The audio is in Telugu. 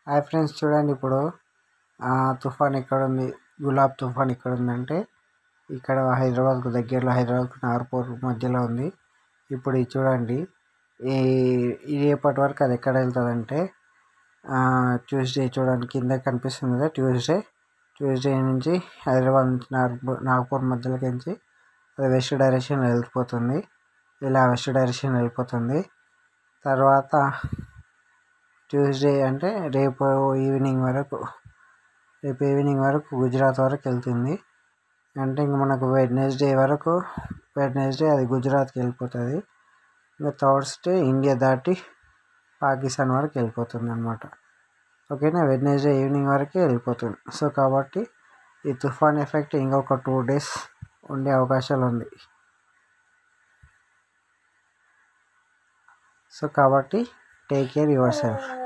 హాయ్ ఫ్రెండ్స్, చూడండి ఇప్పుడు తుఫాన్ ఎక్కడ ఉంది, గులాబ్ తుఫాన్ ఎక్కడ ఉందంటే ఇక్కడ హైదరాబాద్కు దగ్గరలో, హైదరాబాద్కు నాగపూర్ మధ్యలో ఉంది. ఇప్పుడు ఇది చూడండి, ఇది ఎప్పటి వరకు అది ఎక్కడ వెళ్తుందంటే ట్యూస్డే చూడండి, కింద కనిపిస్తుంది కదా, ట్యూస్డే నుంచి హైదరాబాద్ నుంచి నాగపూర్ మధ్యలోకి నుంచి అది వెస్ట్ డైరెక్షన్ వెళ్ళిపోతుంది. ఇలా వెస్ట్ డైరెక్షన్ వెళ్ళిపోతుంది. తర్వాత ట్యూస్డే అంటే రేపు ఈవినింగ్ వరకు గుజరాత్ వరకు వెళ్తుంది. అంటే ఇంక మనకు వెడ్నెస్డే అది గుజరాత్కి వెళ్ళిపోతుంది. ఇంకా థర్స్డే ఇండియా దాటి పాకిస్తాన్ వరకు వెళ్ళిపోతుంది అన్నమాట. ఓకేనా, వెడ్నెస్డే ఈవినింగ్ వరకే వెళ్ళిపోతుంది. సో కాబట్టి ఈ తుఫాన్ ఎఫెక్ట్ ఇంకొక 2 days ఉండే అవకాశాలు ఉంది. సో కాబట్టి టేక్ కేర్ యువర్ సెల్ఫ్.